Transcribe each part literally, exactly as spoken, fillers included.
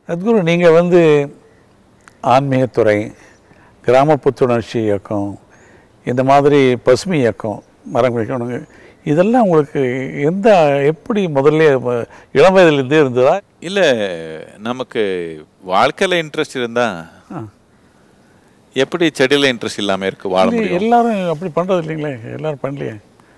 சத்குரு, நீங்கள் வந்து ஆன்மீகத்துறை, கிராம புத்துணர்ச்சி இயக்கம், இந்த மாதிரி பசுமை இயக்கம், மரம் வைக்கணுங்க, இதெல்லாம் உங்களுக்கு எந்த எப்படி முதல்ல இளம் வயதிலிருந்தே இருந்ததா? இல்லை, நமக்கு வாழ்க்கையில் இன்ட்ரெஸ்ட் இருந்தால் எப்படி செடியில் இன்ட்ரெஸ்ட் இல்லாமல் இருக்குது வாழ முடியும்? எல்லாரும் அப்படி பண்ணுறது இல்லைங்களே, எல்லாரும் பண்ணலையே.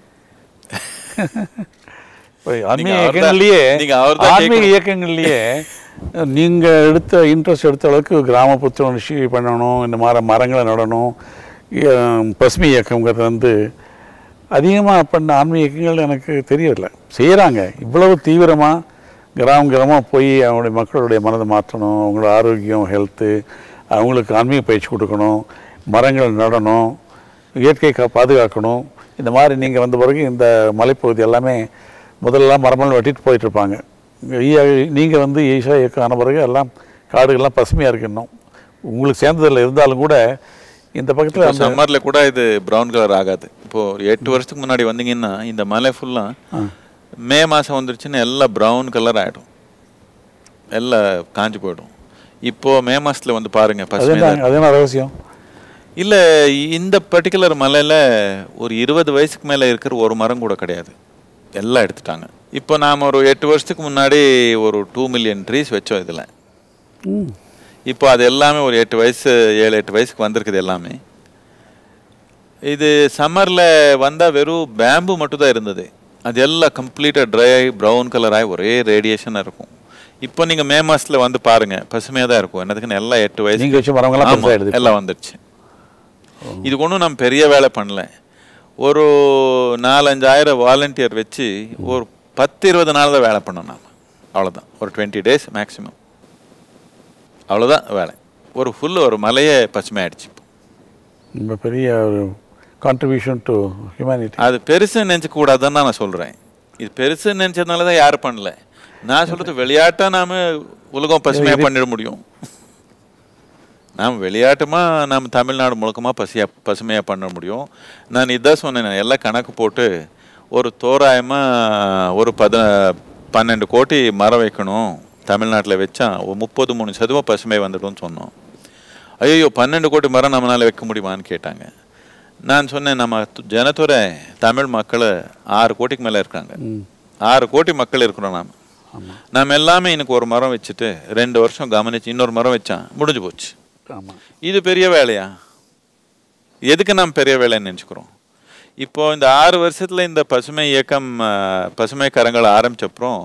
ஆன்மீக இயக்கங்கள்லேயே ஆன்மீக இயக்கங்கள்லேயே நீங்கள் எடுத்த இன்ட்ரெஸ்ட் எடுத்த அளவுக்கு கிராம புத்துணர்ச்சி பண்ணணும், இந்த மாதிரி மரங்களை நடணும், பசுமை இயக்கங்கிறது வந்து அதிகமாக பண்ண ஆன்மீக இயக்கங்கள் எனக்கு தெரியவில்லை. செய்கிறாங்க இவ்வளவு தீவிரமாக கிராம கிராமமாக போய் அவங்களுடைய மக்களுடைய மனதை மாற்றணும், அவங்களோட ஆரோக்கியம், ஹெல்த்து, அவங்களுக்கு ஆன்மீக பயிற்சி கொடுக்கணும், மரங்கள் நடணும், இயற்கை கா பாதுகாக்கணும். இந்த மாதிரி நீங்கள் வந்த பிறகு இந்த மலைப்பகுதி எல்லாமே முதல்லலாம் மரமெல்லாம் வெட்டிட்டு போயிட்டுருப்பாங்க. நீங்கள் வந்து ஈஷா இயக்கம் ஆன பிறகு எல்லாம் காடுகள்லாம் பசுமையாக இருக்கு. இன்னும் உங்களுக்கு சேர்ந்ததில் இருந்தாலும் கூட இந்த பக்கத்தில் சம்மரில் கூட இது ப்ரௌன் கலர் ஆகாது. இப்போது எட்டு வருஷத்துக்கு முன்னாடி வந்தீங்கன்னா இந்த மலை ஃபுல்லாக மே மாதம் வந்துருச்சுன்னா எல்லாம் ப்ரௌன் கலர் ஆகிடும், எல்லாம் காஞ்சி போய்டும். இப்போது மே மாதத்தில் வந்து பாருங்கள் பசுமை. அதே ரகசியம் இல்லை, இந்த பர்டிகுலர் மலையில் ஒரு இருபது வயசுக்கு மேலே இருக்கிற ஒரு மரம் கூட கிடையாது, எல்லாம் எடுத்துட்டாங்க. இப்போ நாம் ஒரு எட்டு வருஷத்துக்கு முன்னாடி ஒரு டூ மில்லியன் ட்ரீஸ் வச்சோம் இதில். இப்போ அது எல்லாமே ஒரு எட்டு வயசு ஏழு எட்டு வயசுக்கு வந்திருக்குது எல்லாமே. இது சம்மரில் வந்தால் வெறும் பேம்பு மட்டும் தான் இருந்தது, அது எல்லாம் கம்ப்ளீட்டாக ட்ரை ஆகி ப்ரௌன் கலராகி ஒரே ரேடியேஷனாக இருக்கும். இப்போ நீங்கள் மே மாதத்தில் வந்து பாருங்கள் பசுமையாக தான் இருக்கும். என்னதுக்குன்னு எல்லாம் எட்டு வயசு எல்லாம் வந்துடுச்சு. இதுக்கு ஒன்றும் நம்ம பெரிய வேலை பண்ணல, ஒரு நாலஞ்சாயிரம் வாலண்டியர் வச்சு ஒரு பத்து இருபது நாள் தான் வேலை பண்ணோம் நாம், அவ்வளோதான். ஒரு டுவெண்ட்டி டேஸ் மேக்ஸிமம், அவ்வளோதான் வேலை. ஒரு ஃபுல் ஒரு மலையே பசுமையாயிடுச்சு. ரொம்ப பெரிய ஒரு கான்ட்ரிபியூஷன் டு ஹியூமனிட்டி. அது பெருசுன்னு நினச்சக்கூடாதுன்னு நான் சொல்கிறேன். இது பெருசுன்னு நினச்சதுனால தான் யாரும் பண்ணல. நான் சொல்கிறது விளையாட்டாக நாம் உலகம் பசுமையாக பண்ணிட முடியும். நாம் விளையாட்டுமாக நம்ம தமிழ்நாடு முழுக்கமாக பசியாக பசுமையாக பண்ண முடியும். நான் இதான் சொன்னேன், எல்லாம் கணக்கு போட்டு ஒரு தோராயமாக ஒரு பத பன்னெண்டு கோடி மரம் வைக்கணும் தமிழ்நாட்டில் வச்சா ஒரு முப்பது மூணு சதவீதம் பசுமை வந்துடும்னு சொன்னோம். ஐயோ பன்னெண்டு கோடி மரம் நம்மளால் வைக்க முடியுமான்னு கேட்டாங்க. நான் சொன்னேன், நம்ம ஜனத்தொகை தமிழ் மக்கள் ஆறு கோடிக்கு மேலே இருக்காங்க, ஆறு கோடி மக்கள் இருக்கிறோம். நாம் நாம் எல்லாமே இன்னைக்கு ஒரு மரம் வச்சுட்டு ரெண்டு வருஷம் கவனிச்சு இன்னொரு மரம் வச்சான் முடிஞ்சு போச்சு. இது பெரிய வேலையா? எதுக்கு நாம் பெரிய வேலைன்னு நினச்சிக்கிறோம்? இப்போது இந்த ஆறு வருஷத்தில் இந்த பசுமை இயக்கம் பசுமை கரங்களை ஆரம்பித்தப்புறம்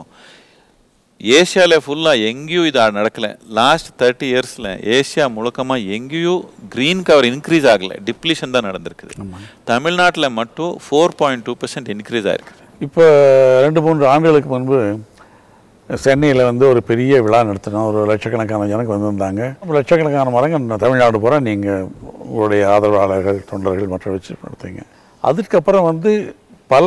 ஏஷியாவில் ஃபுல்லாக எங்கேயும் இது நடக்கலை. லாஸ்ட் தேர்ட்டி இயர்ஸில் ஏஷியா முழுக்கமாக எங்கேயும் க்ரீன் கவர் இன்க்ரீஸ் ஆகலை, டிப்ளீஷன் தான் நடந்திருக்குது. தமிழ்நாட்டில் மட்டும் four point two percent increase ஆகிருக்குது. இப்போ ரெண்டு மூன்று ஆண்டுகளுக்கு முன்பு சென்னையில் வந்து ஒரு பெரிய விழா நடத்தினோம். ஒரு லட்சக்கணக்கான ஜனக்கு வந்திருந்தாங்க. லட்சக்கணக்கான மரங்கள் தமிழ்நாடு பூரா நீங்கள் உங்களுடைய ஆதரவாளர்கள், தொண்டர்கள் மற்ற வச்சு நடத்துங்க. அதுக்கப்புறம் வந்து பல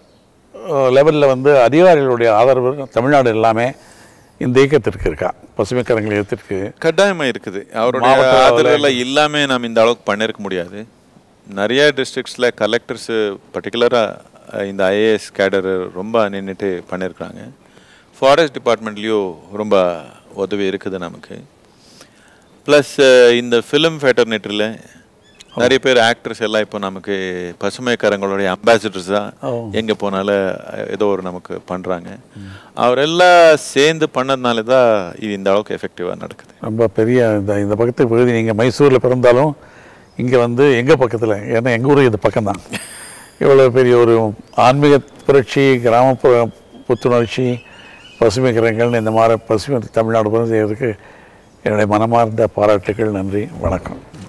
லெவலில் வந்து அதிகாரிகளுடைய ஆதரவு தமிழ்நாடு எல்லாமே இந்த இயக்கத்திற்கு இருக்கா, பசுமை கரங்கள் இயக்கத்திற்கு கட்டாயமாக இருக்குது. அவருடைய ஆதரவில் இல்லாமல் நம்ம இந்த அளவுக்கு பண்ணியிருக்க முடியாது. நிறைய டிஸ்ட்ரிக்ஸில் கலெக்டர்ஸு பர்டிகுலராக இந்த ஐஏஎஸ் கேடர் ரொம்ப நின்றுட்டு பண்ணியிருக்கிறாங்க. ஃபாரஸ்ட் டிபார்ட்மெண்ட்லேயும் ரொம்ப உதவி இருக்குது நமக்கு. ப்ளஸ் இந்த ஃபிலிம் ஃபேட்டர்னேட்டரில் நிறைய பேர் ஆக்டர்ஸ் எல்லாம் இப்போ நமக்கு பசுமை கரங்களுடைய அம்பாசிடர்ஸாக எங்கே போனாலும் ஏதோ ஒரு நமக்கு பண்ணுறாங்க. அவரெல்லாம் சேர்ந்து பண்ணதுனால தான் இது இந்த அளவுக்கு எஃபெக்டிவாக நடக்குது. ரொம்ப பெரிய இந்த இந்த பக்கத்து பகுதி. நீங்கள் மைசூரில் பிறந்தாலும் இங்கே வந்து எங்கள் பக்கத்தில், ஏன்னா எங்கள் ஊர் இது பக்கம்தான். இவ்வளோ பெரிய ஒரு ஆன்மீக புரட்சி, கிராமப்புற புத்துணர்ச்சி, பசுமை கரங்கள்னு இந்த மாதிரி பசுமை தமிழ்நாடு செய்கிறதுக்கு என்னுடைய மனமார்ந்த பாராட்டுகள். நன்றி, வணக்கம்.